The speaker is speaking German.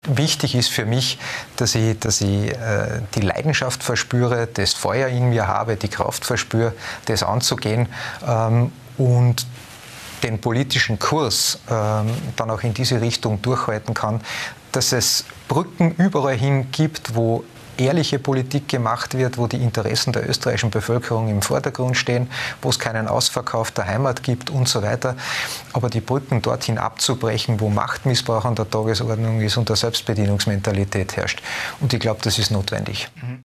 Wichtig ist für mich, dass ich die Leidenschaft verspüre, das Feuer in mir habe, die Kraft verspüre, das anzugehen und den politischen Kurs dann auch in diese Richtung durchhalten kann, dass es Brücken überall hin gibt, wo ehrliche Politik gemacht wird, wo die Interessen der österreichischen Bevölkerung im Vordergrund stehen, wo es keinen Ausverkauf der Heimat gibt und so weiter. Aber die Brücken dorthin abzubrechen, wo Machtmissbrauch an der Tagesordnung ist und der Selbstbedienungsmentalität herrscht. Und ich glaube, das ist notwendig.